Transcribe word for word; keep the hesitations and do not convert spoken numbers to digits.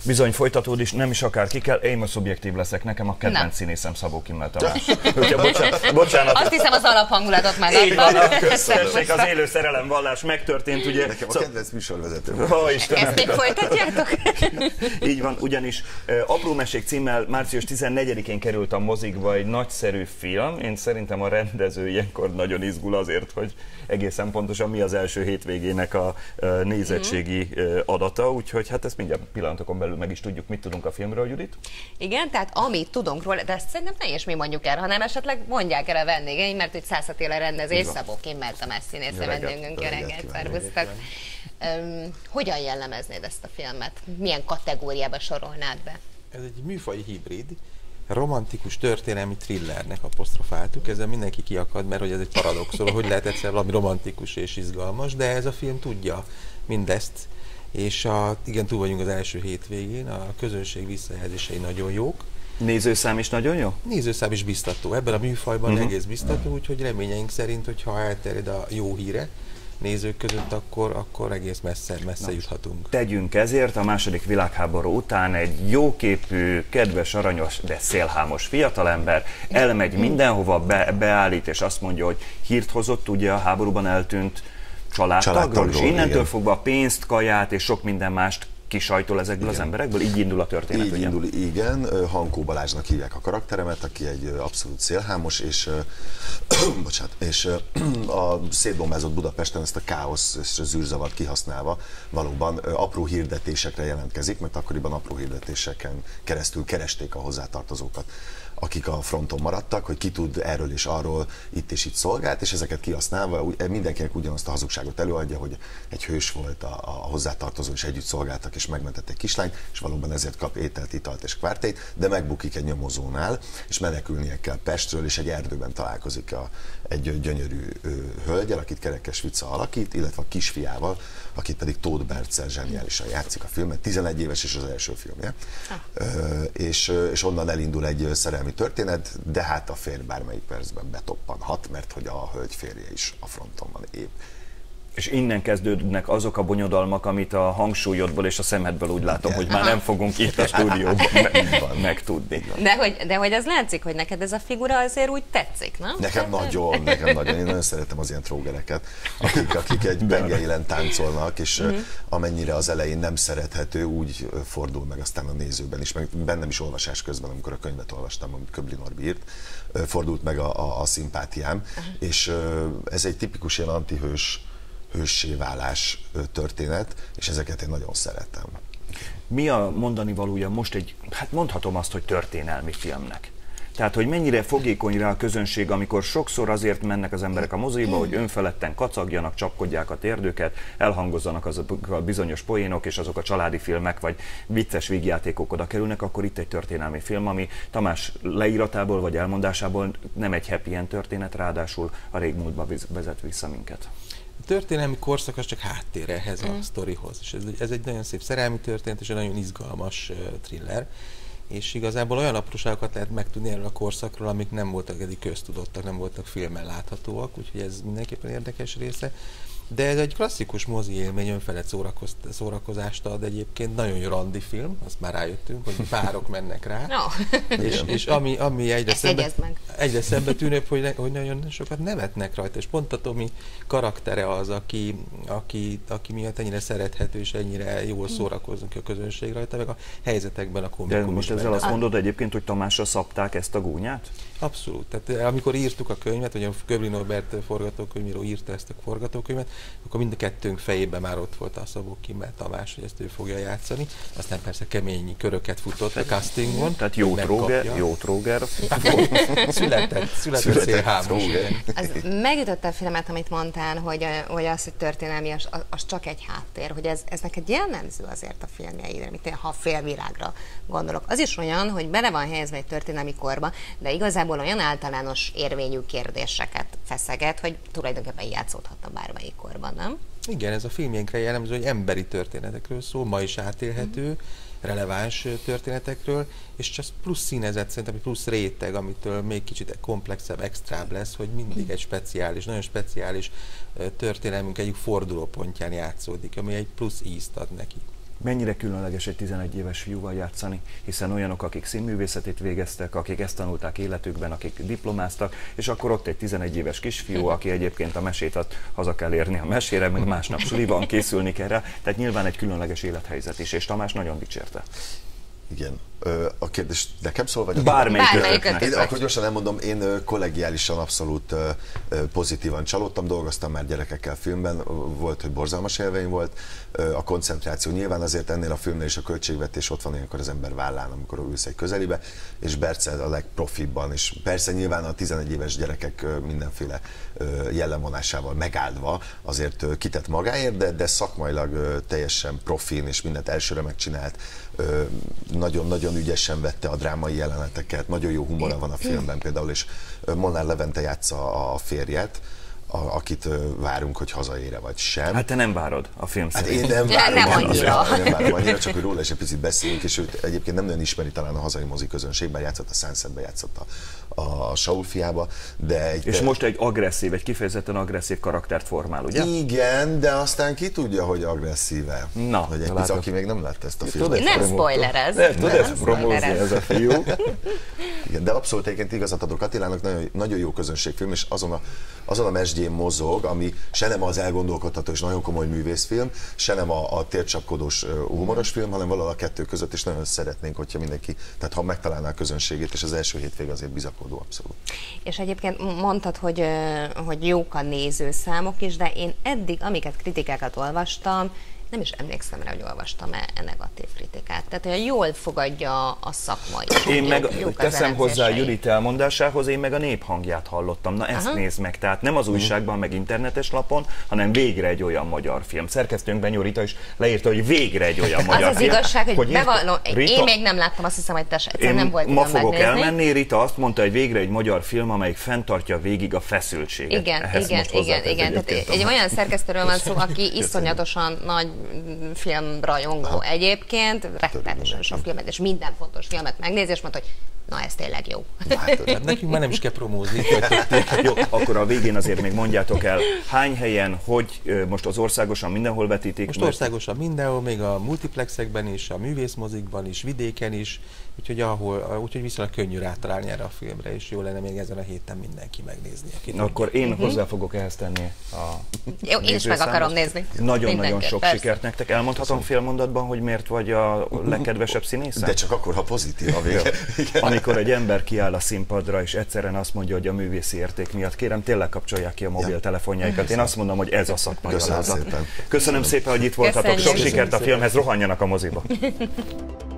Bizony folytatód is, nem is akár ki kell, én most szubjektív leszek, nekem a kedvenc színészem Szabó Kimmel Tamás. bocsánat, bocsánat. Azt hiszem az alaphangulatot már így van, köszönjük, az élő szerelemvallás megtörtént, ugye. Nekem a kedvenc műsorvezető. Ó, Istenem. Ezt még folytatjátok? Így van, ugyanis uh, Apró mesék címmel március tizennegyedikén került a mozikba egy nagyszerű film. Én szerintem a rendező ilyenkor nagyon izgul azért, hogy egészen pontosan mi az első hétvégének a uh, nézettségi uh, adata, úgyhogy hát ezt mindjárt pillanatokon belül meg is tudjuk, mit tudunk a filmről, Judit. Igen, tehát amit tudunk róla, de ezt szerintem ne is mi mondjuk el, hanem esetleg mondják el a vendégeim, mert hogy Szász Attila rendezés, Szabó Kimmel Tamás színész vendégünk, jó reggelt, szervusztok. Um, hogyan jellemeznéd ezt a filmet? Milyen kategóriába sorolnád be? Ez egy műfaji hibrid, romantikus történelmi thrillernek apostrofáltuk, ezzel mindenki kiakad, mert hogy ez egy paradoxon, hogy lehet egyszer valami romantikus és izgalmas, de ez a film tudja mindezt, és a, igen, túl vagyunk az első hétvégén, a közönség visszajelzései nagyon jók. Nézőszám is nagyon jó? Nézőszám is biztató, ebben a műfajban uh-huh. egész biztató, úgyhogy reményeink szerint, hogyha elterjed a jó híre nézők között, akkor, akkor egész messze, messze Na, juthatunk. Tegyünk ezért a második világháború után egy jóképű, kedves, aranyos, de szélhámos fiatalember elmegy mindenhova, be, beállít, és azt mondja, hogy hírt hozott ugye a háborúban eltűnt családtagról, és innentől igen. fogva pénzt, kaját és sok minden mást kisajtol ezekből igen. az emberekből? Így indul a történet, Így ugye? indul, igen. Hankó Balázsnak hívják a karakteremet, aki egy abszolút szélhámos, és, bocsánat, és a szétbombázott Budapesten ezt a káosz és a zűrzavart kihasználva valóban apró hirdetésekre jelentkezik, mert akkoriban apró hirdetéseken keresztül keresték a hozzátartozókat, akik a fronton maradtak, hogy ki tud erről és arról itt és itt szolgált, és ezeket kihasználva mindenkinek ugyanazt a hazugságot előadja, hogy egy hős volt a, a hozzátartozó, és együtt szolgáltak, és megmentett egy kislányt, és valóban ezért kap ételt, italt és kvártét, de megbukik egy nyomozónál, és menekülnie kell Pestről, és egy erdőben találkozik a, egy gyönyörű ő, hölgyel, akit Kerekes Vica alakít, illetve a kisfiával, akit pedig Tóth Bertszel zseniálisan játszik a filmet, tizenegy éves és az első filmje, ah. Ö, és, és onnan elindul egy szerelmi történet, de hát a férj bármelyik percben betoppanhat, mert hogy a hölgy férje is a fronton van épp. És innen kezdődnek azok a bonyodalmak, amit a hangsúlyodból és a szemedből úgy látom, igen. hogy már nem fogunk itt a stúdióban me megtudni. De hogy, de hogy az látszik, hogy neked ez a figura azért úgy tetszik, nem? Nekem nagyon, nekem nagyon. Én nagyon szeretem az ilyen trógereket, akik, akik egy pengeilen táncolnak, és uh-huh. amennyire az elején nem szerethető, úgy fordul meg aztán a nézőben is, meg bennem is olvasás közben, amikor a könyvet olvastam, amit Köbli Norbi írt, fordult meg a, a, a szimpátiám, uh-huh. és ez egy tipikus ilyen antihős hőssé válás történet, és ezeket én nagyon szeretem. Mi a mondani valója most egy, hát mondhatom azt, hogy történelmi filmnek? Tehát, hogy mennyire fogékony rá a közönség, amikor sokszor azért mennek az emberek a moziba, hogy önfeledten kacagjanak, csapkodják a térdőket, elhangozzanak azok a bizonyos poénok, és azok a családi filmek, vagy vicces vígjátékok oda kerülnek, akkor itt egy történelmi film, ami Tamás leíratából, vagy elmondásából nem egy happy end történet, ráadásul a régmúltba vezet vissza minket. A történelmi korszak az csak háttér ehhez mm. a sztorihoz, és ez, ez egy nagyon szép szerelmi történet, és egy nagyon izgalmas uh, thriller, és igazából olyan apróságokat lehet megtudni erről a korszakról, amik nem voltak eddig köztudottak, nem voltak filmen láthatóak, úgyhogy ez mindenképpen érdekes része. De ez egy klasszikus mozi élmény, önfelett szórakozást ad egyébként, nagyon jó randi film, azt már rájöttünk, hogy párok mennek rá, no. és, és ami, ami egyre, szembe, meg. egyre szembe tűnőbb, hogy, ne, hogy nagyon sokat nevetnek rajta, és pont a Tomi karaktere az, aki, aki, aki miatt ennyire szerethető, és ennyire jól szórakozunk a közönség rajta, meg a helyzetekben a komikus. De most ezzel azt mondod egyébként, hogy Tamásra szabták ezt a gúnyát? Abszolút. Tehát amikor írtuk a könyvet, vagy a Köbli Norbert forgatókönyvíró írta ezt a forgatókönyvet, akkor mind a kettőnk fejében már ott volt a Szabó Kimmel Tamás, hogy ezt ő fogja játszani. Aztán persze kemény köröket futott a castingon. Tehát jó tróger, jó tróger. Született, született szélhámos. Megütötte a filmet, amit mondtál, hogy, hogy az, hogy történelmi, az, az csak egy háttér, hogy ez, ez neked jellemző azért a filmjeidre, mint én, ha a félvilágra gondolok. Az is olyan, hogy bele van helyezve egy történelmi korba, de igazából olyan általános érvényű kérdéseket feszeget, hogy tulajdonképpen játszódhatna bármelyik korban, nem? Igen, ez a filmjénkre jellemző, hogy emberi történetekről szól, ma is átélhető, mm. releváns történetekről, és csak plusz színezet, szerintem egy plusz réteg, amitől még kicsit komplexebb, extrább lesz, hogy mindig egy speciális, nagyon speciális történelmünk egyik fordulópontján játszódik, ami egy plusz ízt ad neki. Mennyire különleges egy tizenegy éves fiúval játszani, hiszen olyanok, akik színművészetét végeztek, akik ezt tanulták életükben, akik diplomáztak, és akkor ott egy tizenegy éves kisfiú, aki egyébként a mesét ad, haza kell érni a mesére, meg másnap suli van, készülni kell rá, tehát nyilván egy különleges élethelyzet is, és Tamás nagyon dicsérte. Igen. A kérdés nekem szól, vagy? Bármelyik. Én akkor gyorsan elmondom, én kollegiálisan abszolút pozitívan csalódtam, dolgoztam már gyerekekkel filmben, volt, hogy borzalmas élmény volt. A koncentráció nyilván azért ennél a filmnél is a költségvetés ott van ilyenkor az ember vállán, amikor ülsz egy közelibe, és Berce a legprofibban, és persze nyilván a tizenegy éves gyerekek mindenféle jellemvonásával megáldva azért kitett magáért, de, de szakmailag teljesen profin, és mindent elsőre megcsinált, nagyon-nagyon ügyesen vette a drámai jeleneteket, nagyon jó humora van a filmben például, és Molnár Levente játsza a férjet, a, akit várunk, hogy hazaére vagy sem. Hát te nem várod a film Hát szerint. én nem várom, nem annyira. Nem várom annyira, csak hogy róla is egy picit beszéljünk, és őt egyébként nem nagyon ismeri talán a hazai mozi közönségben, játszott a Sunsetben, játszott a, a Saul fiába, de egy... És most egy agresszív, egy kifejezetten agresszív karaktert formál, ugye? Igen, de aztán ki tudja, hogy agresszíve. Na, hogy egy pici, aki még nem látta ezt a Tudod, filmet. Nem spoilerez. Nem, tud Nem ezt promózni spoilerez. ez a fiú. Igen, de abszolút egyébként igazat adok Attilának, nagyon, nagyon jó közönségfilm, és azon a, azon a mesdjén mozog, ami se nem az elgondolkodható és nagyon komoly művészfilm, se nem a, a tércsapkodós humoros film, hanem valahol a kettő között, és nagyon szeretnénk, hogyha mindenki, tehát ha megtalálná a közönségét, és az első hétvég azért bizakodó abszolút. És egyébként mondtad, hogy, ö, hogy jók a nézőszámok is, de én eddig, amiket kritikákat olvastam, nem is emlékszem rá, hogy olvastam-e negatív kritikát. Tehát, hogy jól fogadja a szakma is. Én jó, meg jók az teszem hozzá elemzései. Judit elmondásához, én meg a néphangját hallottam. Na ezt Aha. nézd meg, tehát nem az újságban, meg internetes lapon, hanem végre egy olyan magyar film. Szerkesztőnk Benyó Rita is leírta, hogy végre egy olyan magyar Az az film. igazság, hogy, hogy írta- bevallom, Rita, én még nem láttam, azt hiszem, hogy te se, én nem volt ma időm fogok megnézni. elmenni, Rita azt mondta, hogy végre egy magyar film, amelyik fenntartja végig a feszültséget. Igen, Ehhez igen, most igen, hozzátesz igen. Tehát egyébként egy a- olyan szerkesztőről van szó, aki iszonyatosan nagy filmrajongó Aha. egyébként, rettenetesen sok filmet, és minden fontos filmet megnéz, és mondta, hogy na ez tényleg jó. Hát nekünk már nem is kell promózni, töltötték. Jó, akkor a végén azért még mondjátok el, hány helyen, hogy ö, most az országosan mindenhol vetítik? Most mert- országosan mindenhol, még a multiplexekben is, a művészmozikban is, vidéken is, úgyhogy ahol, úgyhogy viszonylag könnyű rátalálni erre a filmre, és jó lenne még ezen a héten mindenki megnézni. Aki Akkor én hozzá fogok ehhez tenni a Jó, én is meg nézőszámot. akarom nézni. Nagyon-nagyon Mindenképp, sok persze. sikert nektek. Elmondhatom fél mondatban, hogy miért vagy a legkedvesebb színész? De csak akkor, ha pozitív a vége. Igen. Amikor egy ember kiáll a színpadra, és egyszerűen azt mondja, hogy a művészi érték miatt, kérem, tényleg kapcsolják ki a mobiltelefonjaikat. Én azt mondom, hogy ez a szakmai Köszönöm alázat. szépen. Köszönöm szépen, hogy itt voltatok. Köszönjük. Sok sikert a Köszönjük filmhez, rohanjanak a moziba.